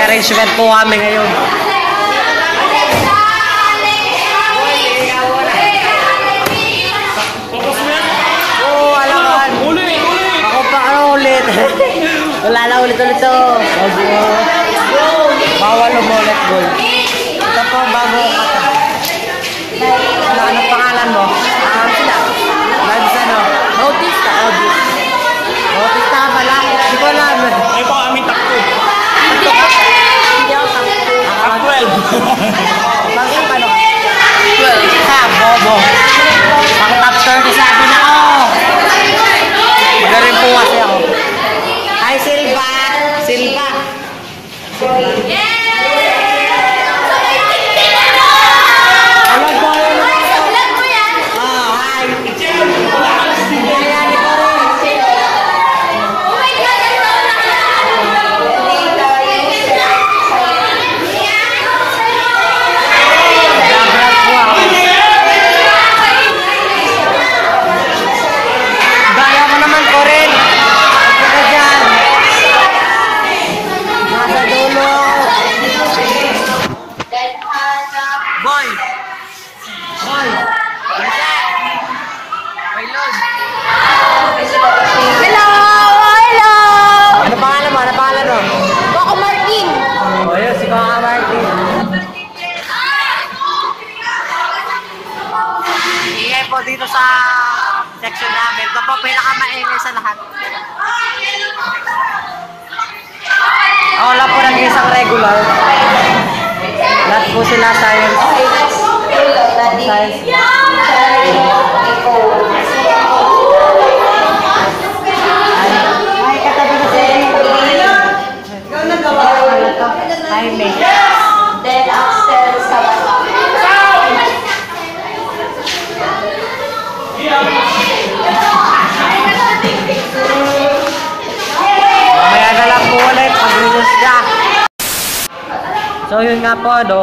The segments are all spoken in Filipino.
Mag-arrangement po kami ngayon. Oo, alakan. Ako pa ulit. Wala na ulit-ulit to. Bawal umulit, boy. Ito po bago kata. Ano pangalan mo? Sila. Labs ano? Bautista. Bautista ka pala? Hindi ko alam. Ay po kami takto. Hindi ako takto. Top 12. Bakit paano ka? 12. Ha, bobo. Pang top 30 sabi na ako. Magaling po kasi ako. Hi, Silva. Silva. Dito sa section namin. Ito po pinakamaingay sa lahat. Wala po nag-isang regular. Lahat po sila science. Science. Ay, katabi na si Hi, May. Then upstairs sa Mamaya na lang po ulit pag-release ka. So yun nga po, no?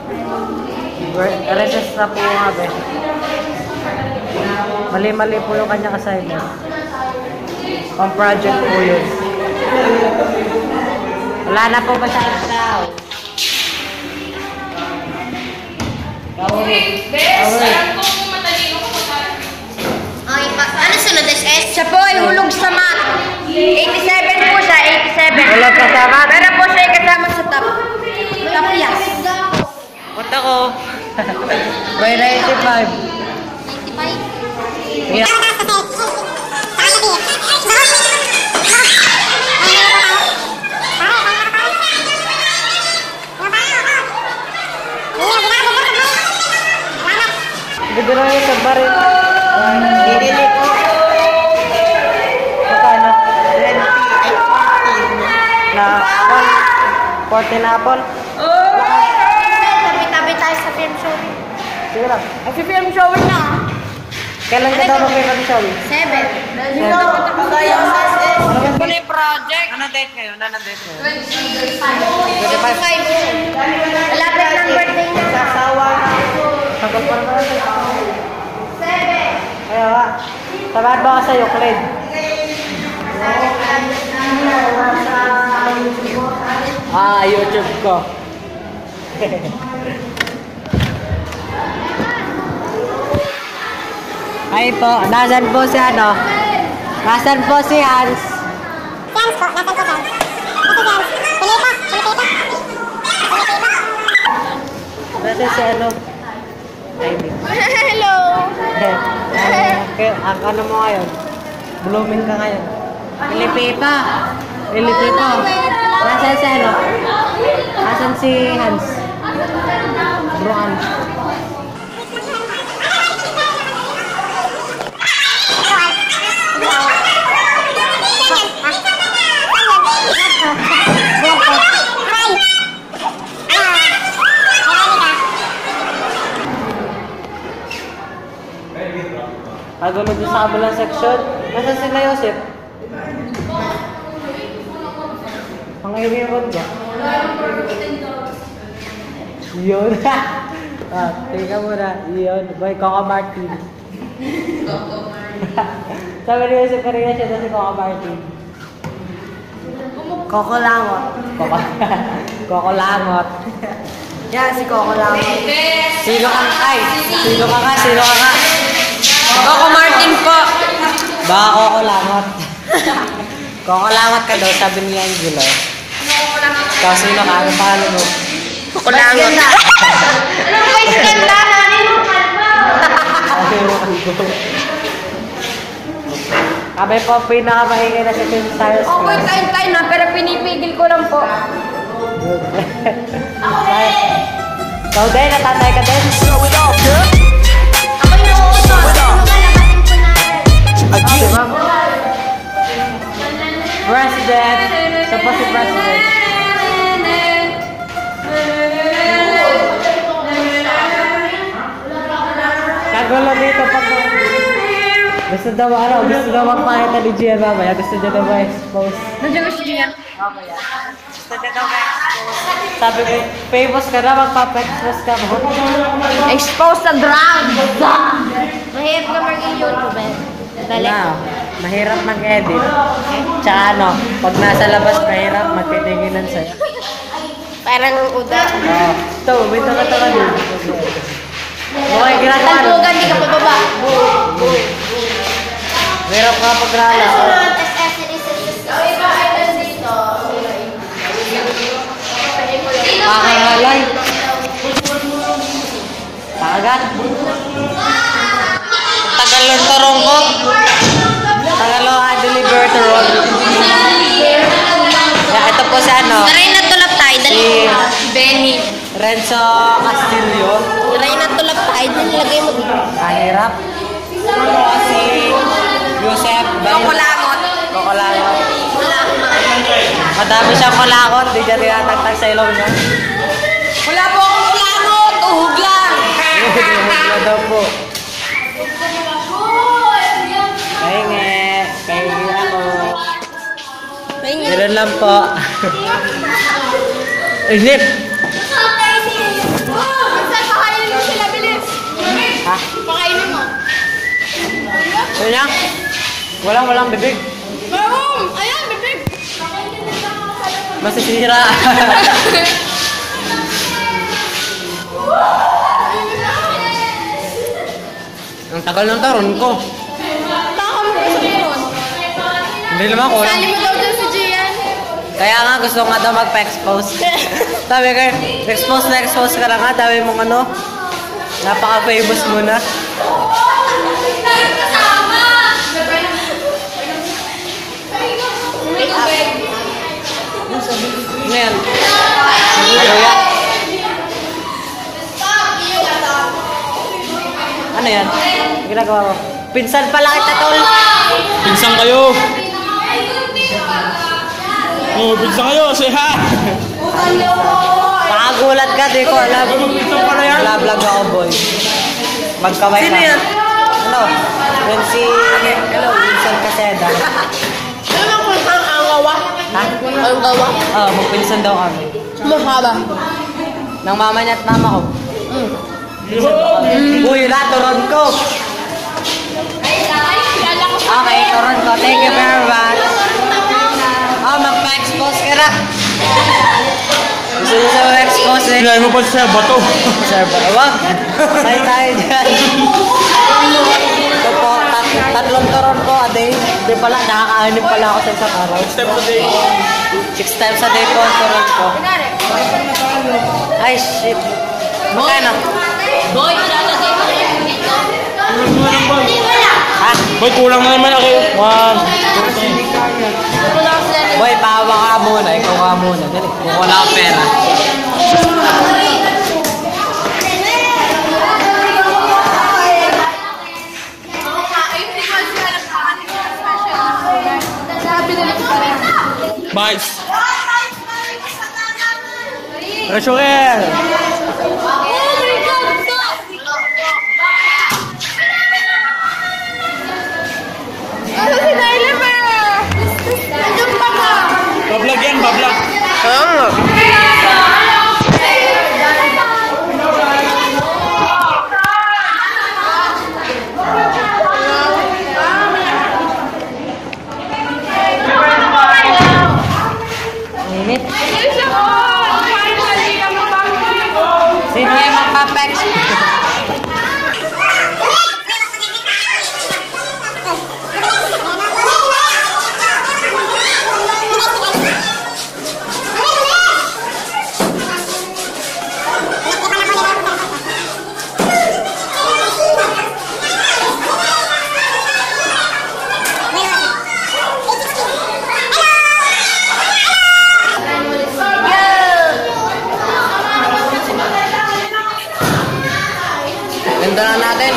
Recess na po nga ba. Mali-mali po yung kanyang assignment. Pang project po yun. Wala na po ba siya tao? Ano sunod SS? Siya po ay hulog sa mat. 87 po siya, 87. Hulog ka sa mat? Pero po siya ay kasama sa top. Top yes. Punta ko. By 95. 95? Yeah. Bigyan na yung sabarin. Dinilit ko. Magkano? 20. Na apple? 14 na apple? Tabi-tabi tayo sa film showing. Sige lang. Ay, si film showing na. Kailan ka daw mag-film showing? 7. Ano Ano yung project? Ano date ngayon? Ano date ngayon? 25. Malapit ng birthday na. Sasawa na. Tagal pa naman. 7. Kaya ba? Sabahan ba ka sa Euclid? YouTube ko. Ay po, nasan po si ano? Nasan po si Hans? Hans po, nasan po si Hans? Nasan si ano? Hello! Ang ano mo ngayon? Blooming ka ngayon. Pilipipa! Pilipipa! Nasaan si ano? Nasaan si Hans? Bro Hans. Kagulo doon sa kabilang section. Nasaan sila Yosef? Panghihiwan ba? Yun. Tingnan mo na. Yun. Boy, Coco Martin. Sabi ni Yosef kanina siya na si Coco Martin. Coco lang. Coco. Coco Langot. Yan, si Coco Langot. Sino ka nga? Sino ka nga? Sino ka nga? Coco Martin po. Baka Coco Langot. Coco Langot ka daw, sabi ni Angelo. Ikaw, sino ka? Anong pangalan mo? Coco Langot. Anong voice ganda? Kami po, pinakamaingay na si Tim Styles. Okay, tayo na, pero pinipigil ko lang po. Ikaw din, natatay ka din. Ako yung nauuto. Diba? President. Ito po si President. Kagulo dito pag gusto daw magpakita ni Gian mamaya. Gusto niya daw ma-expose. Nandiyan ko si Gian. Mamaya. Gusto niya daw ma-expose. Sabi ko, famous ka na, magpapa-expose ka mo. Expose sa drug. Mahirap ka maging YouTube eh. Dali. Wow. Mahirap mag-edit. Tsaka ano, pag nasa labas, mahirap magtitinginan sa'yo. Parang uda. Ito, may taka-taka din. Okay, ginagawa. Tandugan, di ka pababa. Mahirap ka pag-rala. Pakangalay. Pakagat. Tagalong tarong ko. Tagalong deliver to roll. Yeah, ito po si ano. Taray na tulap tayo. Dali. Si Benny. Renzo Castillo. Taray na tulap tayo. Dali lagay mo dito. Mahirap. Si Joseph Kokolangot. Kokolangot. Wala akong makakita. Madami siyang kolakot. Di siya tinatagtag sa ilong niya. Wala po akong kulangot. Uhog lang. Wala daw po. Pahingi. Pahingi ako. Meron lang po. Inip! Pakainin mo sila, bilis. Ha? Pakainin mo. Ano niya? Walang bibig. Ayan, bibig. Masisira. Ang tagal ng taron ko. Taka mo gusto mo nun. Hindi naman ko. Sali mo daw dun si Gian. Kaya nga gusto nga daw magpa-expose. Sabi ka, expose ka na nga. Dami mong ano. Napaka-famous mo na. Ano yan? Naguya. Ano yan? Ginagawa mo? Pinsan pala kita, tol. Pinsang kayo. Oh, pinsang kayo. Say hi. Nakagulat ka, di ko alam. Vlog ako, boy. Magkamay ka. Sino yan? Ano? Yan si... Hello, Wilson Caseda. Ano bang kung saan ang gawa? Ha? Ang gawa? Oo, magpinsan daw kami. Mahaba. Nang mama niya at mama ko. Uy, yun na, turon ko. Okay, turon ko. Thank you very much. Oh, magpa-expose ka na. Gusto niyo sa mag-expose eh. Pinay mo pa siya, bato. Sir, wag. Say tayo dyan. Ito po, tatlong turon ko a day. Di pala, nakakaanip pala ako sa isang araw. Step to day. 6 times a day po ang turon ko. Ay, shit. Magkano? Boy, sasaday mo na yung dito. Ha? Boy, kulang na naman ako. 1. Boy, pahawa ka muna. Ikaw ka muna. Dali, kung wala akong pera. Bites. Rachel. Ano si Tyler ba? Nandiyan pa ka. Bablag yan, bablag. Init. Ayos ako. Ganda na natin.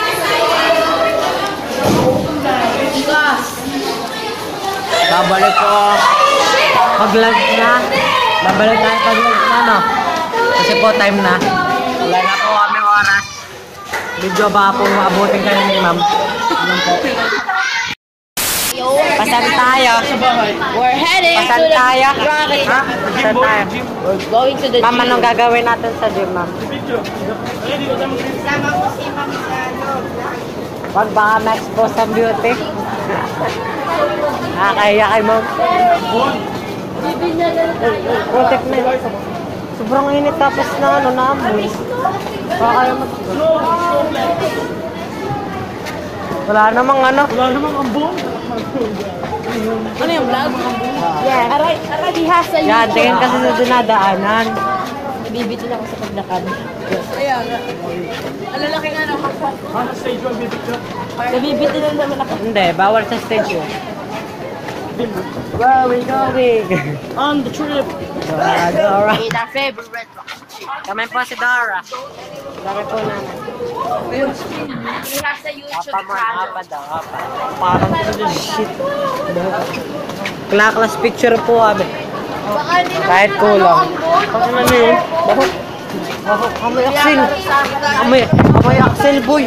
Babalik ko pag-lunch na. Babalik tayo pag-lunch na, no? Kasi po time na. Wala na po kami oras. Video ba po maabutin kayo ni ma'am? Yan po. Pasan tayo. We're heading Pasan to the tayo. gravity. Ha? Pasan tayo. We're going to the Ma'am, gym. anong gagawin natin sa gym, ma'am? Wag baka na-expose ang beauty. Nakakaya kay ma'am. Protect na yun. Sobrang init tapos na ano na amoy. Baka kayo mag... Wala namang ano. Wala namang ambon. Ano yung vlog? Yeah. Aray, he has a Yan, tingin kasi sa dinadaanan. Nabibitin ako sa paglakad. Alalaki nga naman. Ano stage 1 picture? Nabibitin lang naman ako. Hindi, bawal sa stage yun. Where are we going? On the trip. Dora. It's our favorite. Kami po si Dora. Dora po namin. He has a YouTube Apa mo, channel. apa daw, apa. Parang shit. Class picture po kami. Baka hindi naman Kahit kulang. Kasi ano yun? Amoy Axel. Amoy Axel, boy.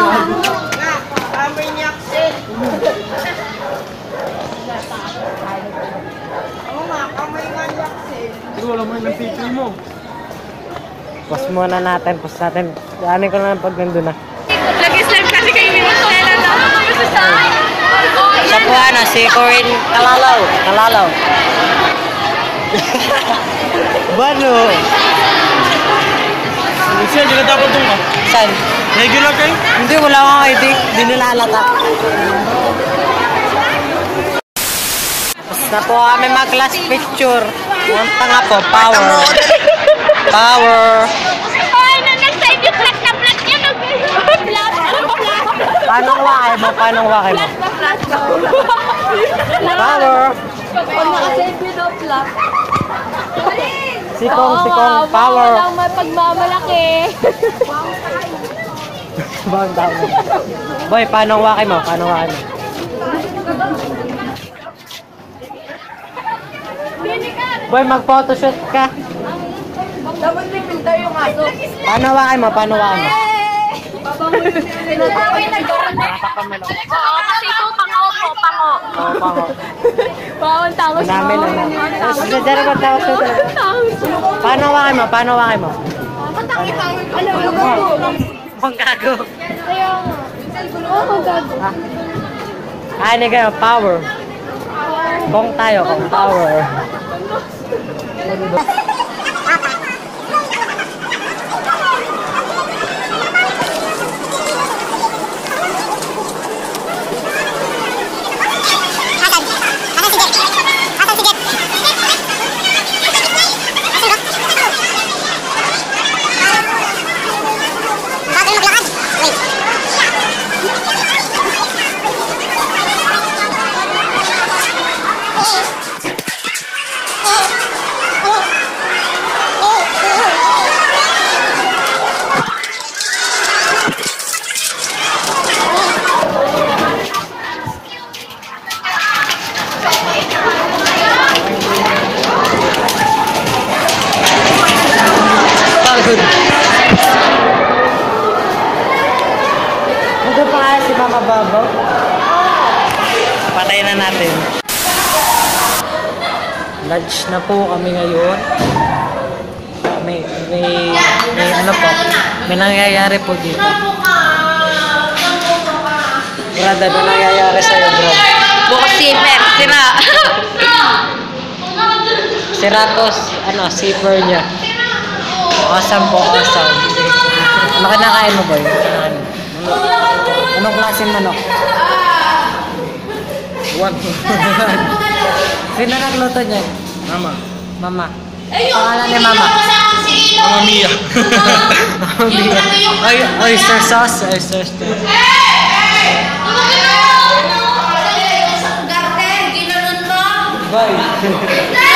Amoy ni Axel. Siguro wala mo yung picture mo. Pause muna natin, pause natin. Daanin ko na lang pag nandun na. Nag-slime kasi kayo ni Marcela na. Gusto sa akin. Siya po ano, si Corinne Kalalaw. Kalalaw. Bano? Siya, di ka dapat doon ka. Saan? Regular kayo? Hindi, wala akong ID. Hindi nila alata. Tapos na po kami mag-class picture. Ang tanga po, power. Power. Ay, nag-slime yung flat na flat yun. Flat. Paano ang wakay mo? Paano ang wakay mo? Power. Pag nakaselfie daw flat. Sikong, power. Walang mapagmamalaki. Bang tao. Boy, paano ang wakay mo? Paano ang wakay mo? Boy, mag-photoshoot ka. Dapat may filter yung aso. Paano ang wakay mo? Paano ang wakay mo? Sinasabay na gano'n. Oo, kasi ito pango po, pango. Oo, pango. Bawang tangos mo. Namin lang. Sige, dyan ako tao sa Paano ang wakay mo? Paano ang wakay mo? Ang gago. Ano ka? Power. Kung tayo, kung power. Pagod. Ano pa kaya si Mama Babaw? Patayin na natin. Lunch na po kami ngayon. May ano po, may nangyayari po dito. Brad, ano nangyayari sa'yo, bro? Bukas zipper, sira. Si Ratos, ano, zipper niya. Awesome po, awesome. Ano kinakain mo, boy? Anong klaseng manok? One. Sino nagluto niya? Mama. Mama. Pangalan ni Mama? Mama Mia. Oyster sauce. Oyster sauce. Boy.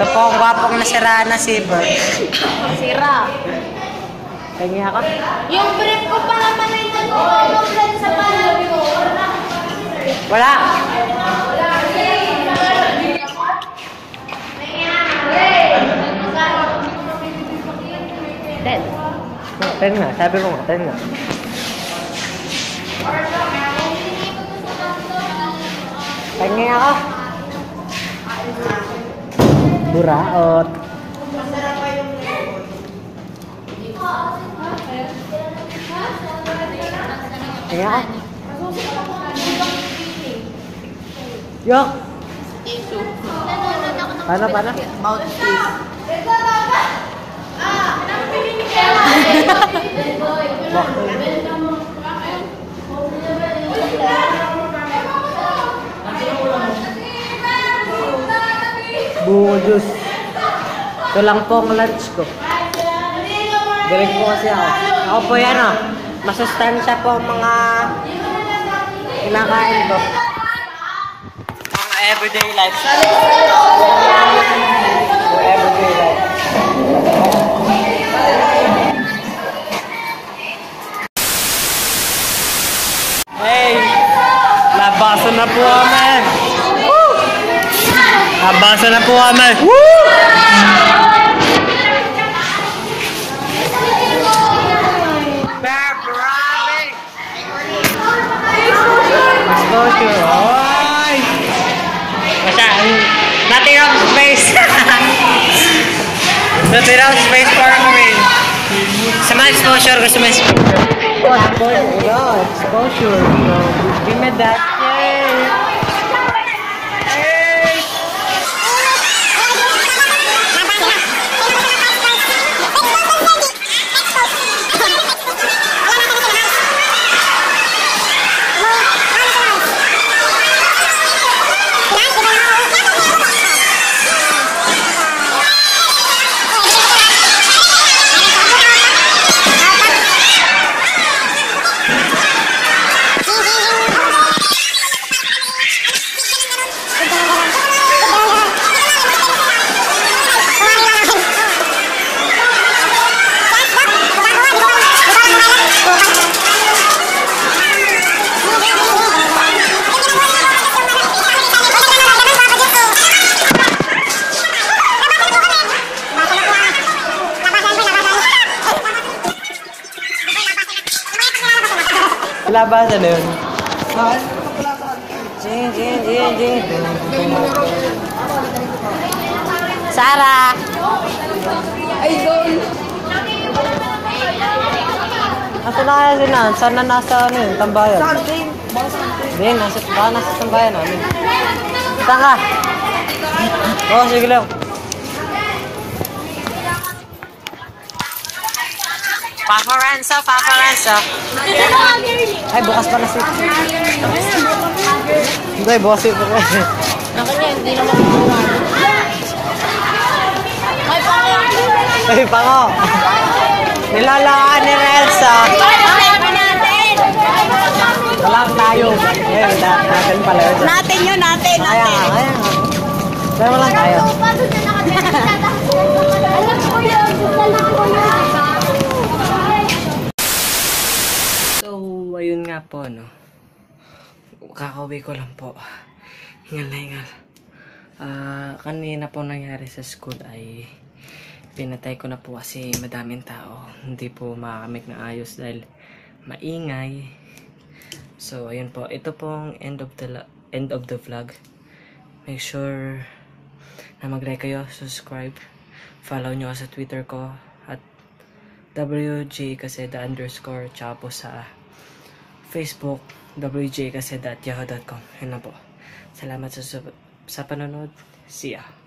Ito po ang gwapong nasiraan na si Bert. Sira. Kanya ako. Yung brief ko pa naman ay nag-overload sa panel ko. Wala. Then, Ten nga. Sabi ko nga, 10 nga. Kanya ako. Buraot. Kanya ako. Yok. Paano? Bungo juice. Ito lang po ang lunch ko. Galing po kasi ako. Ako po yan o. Masustansya po ang mga kinakain ko. Ang everyday life. Everyday life. Hey! Labasan na po kami! Labasan na po kami! Exposure! Oy! Natirang space! Natirang space for me! Sa mga exposure, gusto mo exposure? Exposure! Give me that! Yay! Labasan na yun. Jing. Sarah! Nasa na kaya sila? Saan na nasa ano yun? Tambayan? Hindi, baka nasa tambayan namin. Saan ka? Oo, sige lang. Papa Renzo. Ay, bukas pa na si... Hindi, bukas si... ako niya, hindi naman kukuha. Ay, pango! Nilalaan ni Renzo. Walang tayo. Ngayon, natin pala yun. Natin yun, natin. Kaya nga. Pero walang tayo. Alam ko yun, So, ayun nga po, no. Kakauwi ko lang po. Hingal na hingal. Kanina po nangyari sa school ay pinatay ko na po kasi madaming tao. Hindi po makakamik na ayos dahil maingay. So, ayun po. Ito pong end of the vlog. Make sure na mag-like kayo, subscribe. Follow nyo sa Twitter ko at WJKaseda_. Tsaka po sa Facebook, wjkaseda@yahoo.com. Yun na po. Salamat sa panonood. See ya.